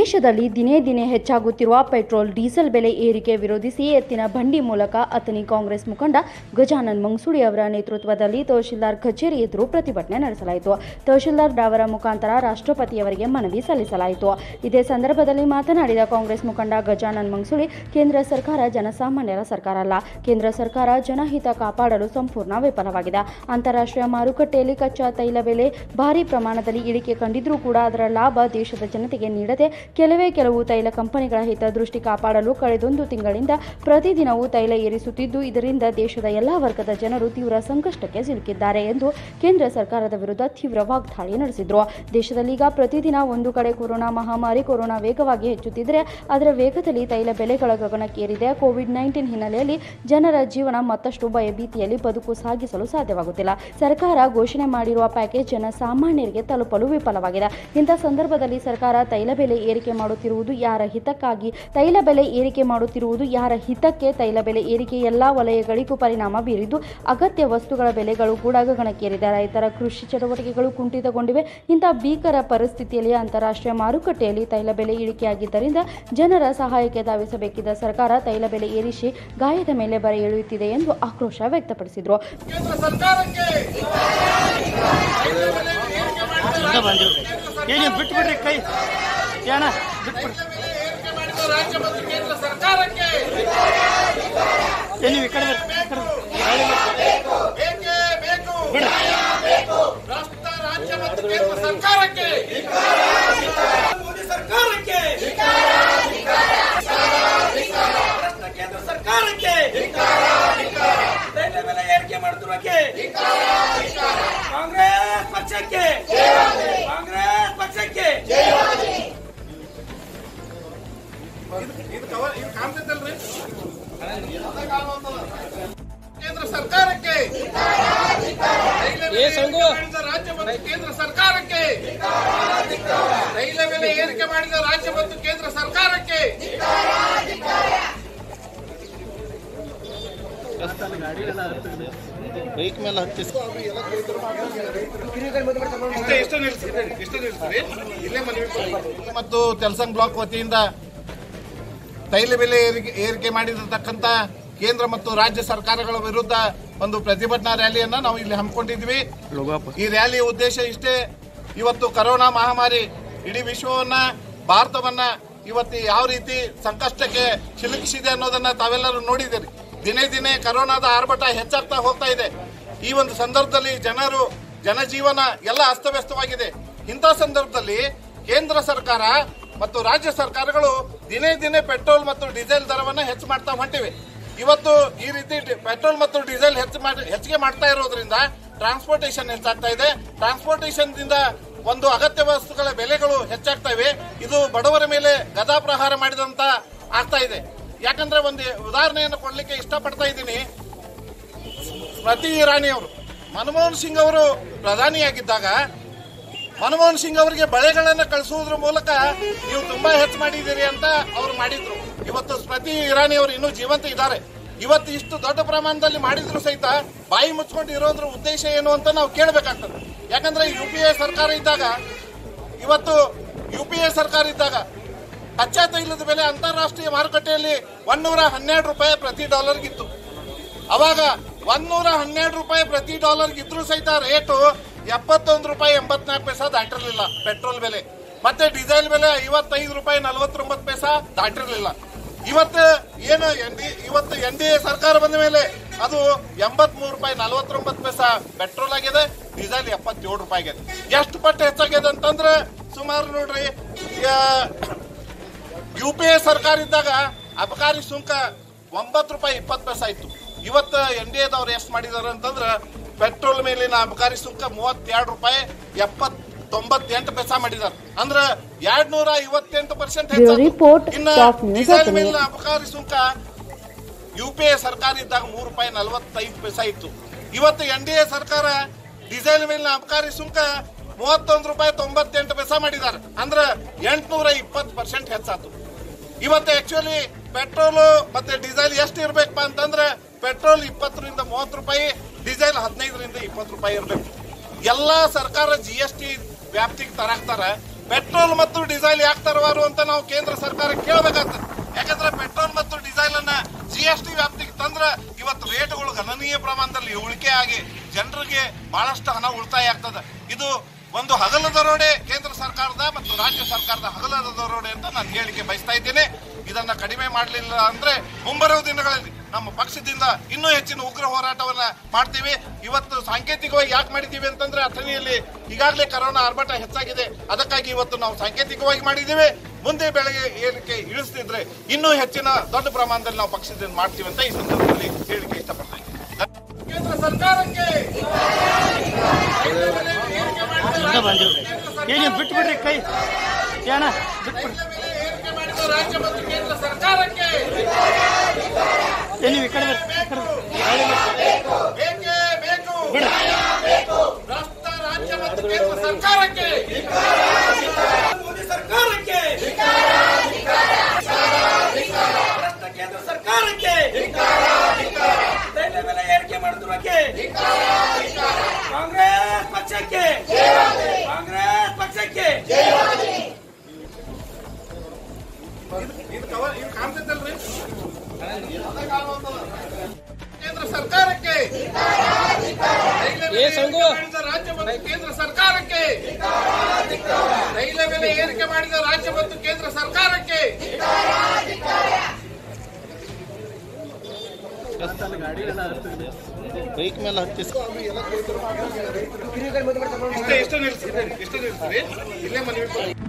ದೇಶದಲ್ಲಿ ದಿನೇ ದಿನೇ ಹೆಚ್ಚಾಗುತ್ತಿರುವ ಪೆಟ್ರೋಲ್ ಡೀಸೆಲ್ ಬೆಲೆ ಏರಿಕೆ ವಿರೋಧಿಸಿ ಎತ್ತಿನ ಬಂಡಿ ಮೂಲಕ ಅತನಿ ಕಾಂಗ್ರೆಸ್ ಮುಖಂಡ ಗಜಾನನ್ ಮಂಗಸುಳಿ ಅವರ ನೇತೃತ್ವದಲ್ಲಿ ತಹಶೀಲ್ದಾರ್ ಕಚೇರಿ ಎದುರು ಪ್ರತಿಭಟನೆ ನಡೆಸಲಾಯಿತು. ತಹಶೀಲ್ದಾರ್ ಅವರ ಮುಖಾಂತರ ರಾಷ್ಟ್ರಪತಿಯವರಿಗೆ ಮನವಿ ಸಲ್ಲಿಸಲಾಯಿತು. ಇದೇ ಸಂದರ್ಭದಲ್ಲಿ ಮಾತನಾಡಿದ ಕಾಂಗ್ರೆಸ್ ಮುಖಂಡ ಗಜಾನನ್ ಮಂಗಸುಳಿ, ಕೇಂದ್ರ ಸರ್ಕಾರ ಜನಸಾಮಾನ್ಯರ ಸರ್ಕಾರ ಅಲ್ಲ. ಕೇಂದ್ರ ಸರ್ಕಾರ ಜನಹಿತ ಕಾಪಾಡಲು ಸಂಪೂರ್ಣ ವಿಫಲವಾಗಿದೆ. ಅಂತಾರಾಷ್ಟ್ರೀಯ ಮಾರುಕಟ್ಟೆಯಲ್ಲಿ ಕಚ್ಚಾ ತೈಲ ಬೆಲೆ ಭಾರಿ ಪ್ರಮಾಣದಲ್ಲಿ ಇಳಿಕೆ ಕಂಡಿದ್ರೂ ಕೂಡ ಅದರ ಲಾಭ ದೇಶದ ಜನತೆಗೆ ನೀಡದೆ ಕೆಲವು ತೈಲ ಕಂಪನಿಗಳ ಹಿತದೃಷ್ಟಿ ಕಾಪಾಡಲು ಕಳೆದೊಂದು ತಿಂಗಳಿಂದ ಪ್ರತಿದಿನವೂ ತೈಲ ಏರಿಸುತ್ತಿದ್ದು, ಇದರಿಂದ ದೇಶದ ಎಲ್ಲಾ ವರ್ಗದ ಜನರು ತೀವ್ರ ಸಂಕಷ್ಟಕ್ಕೆ ಸಿಲುಕಿದ್ದಾರೆ ಎಂದು ಕೇಂದ್ರ ಸರ್ಕಾರದ ವಿರುದ್ಧ ತೀವ್ರ ವಾಗ್ದಾಳಿ ನಡೆಸಿದರು. ದೇಶದಲ್ಲೀಗ ಪ್ರತಿದಿನ ಒಂದು ಕಡೆ ಕೊರೋನಾ ವೇಗವಾಗಿ ಹೆಚ್ಚುತ್ತಿದ್ದರೆ ಅದರ ವೇಗದಲ್ಲಿ ತೈಲ ಬೆಲೆಗಳ ಗಗನಕ್ಕೇರಿದೆ. ಕೋವಿಡ್-19 ಹಿನ್ನೆಲೆಯಲ್ಲಿ ಜನರ ಜೀವನ ಮತ್ತಷ್ಟು ಭಯಭೀತಿಯಲ್ಲಿ ಬದುಕು ಸಾಗಿಸಲು ಸಾಧ್ಯವಾಗುತ್ತಿಲ್ಲ. ಸರ್ಕಾರ ಘೋಷಣೆ ಮಾಡಿರುವ ಪ್ಯಾಕೇಜ್ ಜನಸಾಮಾನ್ಯರಿಗೆ ತಲುಪಲು ವಿಫಲವಾಗಿದೆ. ಇಂಥ ಸಂದರ್ಭದಲ್ಲಿ ಸರ್ಕಾರ ತೈಲ ಬೆಲೆ ಏರಿಕೆ ಮಾಡುತ್ತಿರುವುದು ಯಾರ ಹಿತಕ್ಕಾಗಿ? ತೈಲ ಬೆಲೆ ಏರಿಕೆ ಮಾಡುತ್ತಿರುವುದು ಯಾರ ಹಿತಕ್ಕೆ? ತೈಲ ಬೆಲೆ ಏರಿಕೆ ಎಲ್ಲಾ ವಲಯಗಳಿಗೂ ಪರಿಣಾಮ ಬೀರಿದ್ದು, ಅಗತ್ಯ ವಸ್ತುಗಳ ಬೆಲೆಗಳು ಕೂಡ ಗಗನಕ್ಕೇರಿದೆ. ರೈತರ ಕೃಷಿ ಚಟುವಟಿಕೆಗಳು ಕುಂಠಿತಗೊಂಡಿವೆ. ಇಂತಹ ಭೀಕರ ಪರಿಸ್ಥಿತಿಯಲ್ಲಿ ಅಂತಾರಾಷ್ಟ್ರೀಯ ಮಾರುಕಟ್ಟೆಯಲ್ಲಿ ತೈಲ ಬೆಲೆ ಇಳಿಕೆಯಾಗಿದ್ದರಿಂದ ಜನರ ಸಹಾಯಕ್ಕೆ ಧಾವಿಸಬೇಕಿದ್ದ ಸರ್ಕಾರ ತೈಲ ಬೆಲೆ ಏರಿಸಿ ಗಾಯದ ಮೇಲೆ ಬರೆ ಎಳೆಯುತ್ತಿದೆ ಎಂದು ಆಕ್ರೋಶ ವ್ಯಕ್ತಪಡಿಸಿದರು. ಕೇಂದ್ರ ಸರ್ಕಾರಕ್ಕೆ ಕೇಂದ್ರ ಸರ್ಕಾರಕ್ಕೆ ತೈಲ ಬೆಲೆ ಏರಿಕೆ ಮಾಡಿದ ರಾಜ್ಯ ಮತ್ತು ಕೇಂದ್ರ ಸರ್ಕಾರಕ್ಕೆ ಮತ್ತು ತೆಲಸಂಗ್ ಬ್ಲಾಕ್ ವತಿಯಿಂದ ತೈಲ ಬೆಲೆ ಏರಿಕೆ ಮಾಡಿರತಕ್ಕಂತ ಕೇಂದ್ರ ಮತ್ತು ರಾಜ್ಯ ಸರ್ಕಾರಗಳ ವಿರುದ್ಧ ಒಂದು ಪ್ರತಿಭಟನಾ ರ್ಯಾಲಿಯನ್ನ ನಾವು ಇಲ್ಲಿ ಹಮ್ಮಿಕೊಂಡಿದ್ವಿ. ಈ ರ್ಯಾಲಿಯ ಉದ್ದೇಶ ಇಷ್ಟೇ. ಇವತ್ತು ಕೊರೋನಾ ಮಹಾಮಾರಿ ಇಡೀ ವಿಶ್ವವನ್ನ, ಭಾರತವನ್ನ ಇವತ್ತು ಯಾವ ರೀತಿ ಸಂಕಷ್ಟಕ್ಕೆ ಸಿಲುಕಿಸಿದೆ ಅನ್ನೋದನ್ನ ತಾವೆಲ್ಲರೂ ನೋಡಿದ್ದೀರಿ. ದಿನೇ ದಿನೇ ಕೊರೋನಾದ ಆರ್ಭಟ ಹೆಚ್ಚಾಗ್ತಾ ಹೋಗ್ತಾ ಇದೆ. ಈ ಒಂದು ಸಂದರ್ಭದಲ್ಲಿ ಜನಜೀವನ ಎಲ್ಲ ಅಸ್ತವ್ಯಸ್ತವಾಗಿದೆ. ಇಂಥ ಸಂದರ್ಭದಲ್ಲಿ ಕೇಂದ್ರ ಸರ್ಕಾರ ಮತ್ತು ರಾಜ್ಯ ಸರ್ಕಾರಗಳು ದಿನೇ ದಿನೇ ಪೆಟ್ರೋಲ್ ಮತ್ತು ಡೀಸೆಲ್ ದರವನ್ನು ಹೆಚ್ಚು ಮಾಡ್ತಾ ಹೊಂಟಿವೆ. ಇವತ್ತು ಈ ರೀತಿ ಪೆಟ್ರೋಲ್ ಮತ್ತು ಡೀಸೆಲ್ ಹೆಚ್ಚಿಗೆ ಮಾಡ್ತಾ ಇರೋದ್ರಿಂದ ಟ್ರಾನ್ಸ್ಪೋರ್ಟೇಷನ್ ಹೆಚ್ಚಾಗ್ತಾ ಇದೆ. ಟ್ರಾನ್ಸ್ಪೋರ್ಟೇಷನ್ ದಿಂದ ಒಂದು ಅಗತ್ಯ ವಸ್ತುಗಳ ಬೆಲೆಗಳು ಹೆಚ್ಚಾಗ್ತಾ ಇವೆ. ಇದು ಬಡವರ ಮೇಲೆ ಗದಾ ಪ್ರಹಾರ ಮಾಡಿದಂತ ಆಗ್ತಾ ಇದೆ. ಯಾಕಂದ್ರೆ ಒಂದು ಉದಾಹರಣೆಯನ್ನು ಕೊಡ್ಲಿಕ್ಕೆ ಇಷ್ಟಪಡ್ತಾ ಇದ್ದೀನಿ. ಸ್ಮೃತಿ ಇರಾನಿ ಅವರು ಮನಮೋಹನ್ ಸಿಂಗ್ ಅವರು ಪ್ರಧಾನಿಯಾಗಿದ್ದಾಗ ಮನಮೋಹನ್ ಸಿಂಗ್ ಅವರಿಗೆ ಬಳೆಗಳನ್ನು ಕಳಿಸುವುದರ ಮೂಲಕ ನೀವು ತುಂಬಾ ಹೆಚ್ಚು ಮಾಡಿದ್ದೀರಿ ಅಂತ ಅವ್ರು ಮಾಡಿದ್ರು. ಇವತ್ತು ಸ್ಮೃತಿ ಇರಾನಿ ಅವರು ಇನ್ನೂ ಜೀವಂತ ಇದ್ದಾರೆ. ಇವತ್ತು ಇಷ್ಟು ದೊಡ್ಡ ಪ್ರಮಾಣದಲ್ಲಿ ಮಾಡಿದ್ರು ಸಹಿತ ಬಾಯಿ ಮುಚ್ಕೊಂಡು ಇರೋದ್ರ ಉದ್ದೇಶ ಏನು ಅಂತ ನಾವು ಕೇಳಬೇಕಾಗ್ತದೆ. ಯಾಕಂದ್ರೆ ಯುಪಿಎ ಸರ್ಕಾರ ಇದ್ದಾಗ ಕಚ್ಚಾ ತೈಲದ ಬೆಲೆ ಅಂತಾರಾಷ್ಟ್ರೀಯ ಮಾರುಕಟ್ಟೆಯಲ್ಲಿ 112 ರೂಪಾಯಿ ಪ್ರತಿ ಡಾಲರ್ಗಿತ್ತು. ಅವಾಗ 112 ರೂಪಾಯಿ ಪ್ರತಿ ಡಾಲರ್ಗಿದ್ರು ಸಹಿತ ರೇಟು 71 ರೂಪಾಯಿ 84 ಪೈಸಾ ದಾಟಿರಲಿಲ್ಲ ಪೆಟ್ರೋಲ್ ಬೆಲೆ. ಮತ್ತೆ ಡೀಸೆಲ್ ಬೆಲೆ 55 ರೂಪಾಯಿ 49 ಪೈಸಾ ದಾಟಿರಲಿಲ್ಲ. ಇವತ್ತು ಎನ್ಡಿಎ ಸರ್ಕಾರ ಬಂದ ಮೇಲೆ ಅದು 83 ರೂಪಾಯಿ 49 ಪೈಸಾ ಪೆಟ್ರೋಲ್ ಆಗಿದೆ, ಡೀಸೆಲ್ 77 ರೂಪಾಯಿ ಆಗಿದೆ. ಎಷ್ಟು ಪಟ್ಟು ಹೆಚ್ಚಾಗಿದೆ ಅಂತಂದ್ರೆ ಸುಮಾರು ನೋಡ್ರಿ, ಯುಪಿಎ ಸರ್ಕಾರ ಇದ್ದಾಗ ಅಬಕಾರಿ ಸುಂಕ 9 ರೂಪಾಯಿ 20 ಪೈಸಾ ಇತ್ತು. ಇವತ್ತು ಎನ್ಡಿಎದವ್ರು ಎಷ್ಟು ಮಾಡಿದಾರೆ ಅಂತಂದ್ರೆ ಪೆಟ್ರೋಲ್ ಮೇಲಿನ ಅಬಕಾರಿ ಸುಂಕ 32 ರೂಪಾಯಿ 98 ಪೈಸಾ ಮಾಡಿದ್ದಾರೆ. ಅಂದ್ರೆ 258% ಹೆಚ್ಚಾಗಿದೆ. ಇನ್ನು ಡೀಸೆಲ್ ಮೇಲಿನ ಅಬಕಾರಿ ಸುಂಕ ಯುಪಿಎ ಸರ್ಕಾರ ಇದ್ದಾಗ 3 ರೂಪಾಯಿ 45 ಪೈಸಾ ಇತ್ತು. ಇವತ್ತು ಎನ್ಡಿಎ ಸರ್ಕಾರ ಡೀಸೆಲ್ ಮೇಲಿನ ಅಬಕಾರಿ ಸುಂಕ 31 ರೂಪಾಯಿ 98 ಪೈಸಾ ಮಾಡಿದ್ದಾರೆ. ಅಂದ್ರೆ 820% ಹೆಚ್ಚಾತು. ಇವತ್ತು ಆಕ್ಚುಲಿ ಪೆಟ್ರೋಲ್ ಮತ್ತೆ ಡೀಸೆಲ್ ಎಷ್ಟು ಇರ್ಬೇಕಪ್ಪ ಅಂತಂದ್ರೆ ಪೆಟ್ರೋಲ್ 20 ರಿಂದ 30 ರೂಪಾಯಿ, ಡೀಸೆಲ್ 15 ರಿಂದ 20 ರೂಪಾಯಿ ಇರಬೇಕು. ಎಲ್ಲಾ ಸರ್ಕಾರ GST ವ್ಯಾಪ್ತಿಗೆ ತರಾಕ್ತಾರ. ಪೆಟ್ರೋಲ್ ಮತ್ತು ಡೀಸೆಲ್ ಯಾಕೆ ತರವಾರು ಅಂತ ನಾವು ಕೇಂದ್ರ ಸರ್ಕಾರ ಕೇಳಬೇಕಾಗ್ತದೆ. ಯಾಕಂದ್ರೆ ಪೆಟ್ರೋಲ್ ಮತ್ತು ಡೀಸೆಲ್ ಅನ್ನ GST ವ್ಯಾಪ್ತಿಗೆ ತಂದ್ರೆ ಇವತ್ತು ರೇಟ್ಗಳು ಗಣನೀಯ ಪ್ರಮಾಣದಲ್ಲಿ ಉಳಿಕೆ ಆಗಿ ಜನರಿಗೆ ಬಹಳಷ್ಟು ಹಣ ಉಳಿತಾಯ ಆಗ್ತದೆ. ಇದು ಒಂದು ಹಗಲ ದರೋಡೆ ಕೇಂದ್ರ ಸರ್ಕಾರದ ಮತ್ತು ರಾಜ್ಯ ಸರ್ಕಾರದ ಹಗಲದ ದರೋಡೆ ಅಂತ ನಾನು ಹೇಳಿಕೆ ಬಯಸ್ತಾ ಇದ್ದೇನೆ. ಇದನ್ನ ಕಡಿಮೆ ಮಾಡಲಿಲ್ಲ ಅಂದ್ರೆ ಮುಂಬರುವ ದಿನಗಳಲ್ಲಿ ನಮ್ಮ ಪಕ್ಷದಿಂದ ಇನ್ನೂ ಹೆಚ್ಚಿನ ಉಗ್ರ ಹೋರಾಟವನ್ನ ಮಾಡ್ತೀವಿ. ಇವತ್ತು ಸಾಂಕೇತಿಕವಾಗಿ ಯಾಕೆ ಮಾಡಿದ್ದೀವಿ ಅಂತಂದ್ರೆ ಅಥಣಿಯಲ್ಲಿ ಈಗಾಗಲೇ ಕರೋನಾ ಆರ್ಭಟ ಹೆಚ್ಚಾಗಿದೆ. ಅದಕ್ಕಾಗಿ ಇವತ್ತು ನಾವು ಸಾಂಕೇತಿಕವಾಗಿ ಮಾಡಿದ್ದೀವಿ. ಮುಂದೆ ಬೆಳಗ್ಗೆ ಏರಿಕೆ ಇಳಿಸ್ತಿದ್ರೆ ಇನ್ನೂ ಹೆಚ್ಚಿನ ದೊಡ್ಡ ಪ್ರಮಾಣದಲ್ಲಿ ನಾವು ಪಕ್ಷದಿಂದ ಮಾಡ್ತೀವಿ ಅಂತ ಈ ಸಂದರ್ಭದಲ್ಲಿ ಹೇಳಿಕೆ ಇಷ್ಟಪಡ್ತಾ ಇದ್ದೀನಿ. ಕೇಂದ್ರ ಸರ್ಕಾರಕ್ಕೆ ಬಿಟ್ಬಿಡ್ರಿ ಕೈ ಏನ ಬಿಟ್ಬಿಡ್ರಿ ಏರಿಕೆ ಮಾಡಿದ ರಾಜ್ಯ ಮತ್ತು ಕೇಂದ್ರ ಸರ್ಕಾರಕ್ಕೆ ನೀವು ಈ ಕಡೆ ಬೇಕೇ ಬೇಕು. ಭ್ರಷ್ಟ ರಾಜ್ಯ ಮತ್ತು ಕೇಂದ್ರ ಸರ್ಕಾರಕ್ಕೆ ಮೋದಿ ಸರ್ಕಾರಕ್ಕೆ ಭ್ರಷ್ಟ ಕೇಂದ್ರ ಸರ್ಕಾರಕ್ಕೆ ತೈಲ ಬೆಲೆ ಏರಿಕೆ ಮಾಡುವುದಕ್ಕೆ ಕಾಂಗ್ರೆಸ್ ಪಕ್ಷಕ್ಕೆ ಕಾಂಗ್ರೆಸ್ ಪಕ್ಷಕ್ಕೆ ಇದು ಕಾಣ್ತೈತಲ್ರಿ ಕೇಂದ್ರ ಸರ್ಕಾರಕ್ಕೆ ರಾಜ್ಯ ಮತ್ತು ಕೇಂದ್ರ ಸರ್ಕಾರಕ್ಕೆ ತೈಲ ಬೆಲೆ ಏರಿಕೆ ಮಾಡಿದ ರಾಜ್ಯ ಮತ್ತು ಕೇಂದ್ರ ಸರ್ಕಾರಕ್ಕೆ ಬೈಕ್ ಮೇಲೆ ಇಷ್ಟೇ ನಿಲ್ಲಿಸ್ರಿ ಇಲ್ಲೇ ಮನವಿ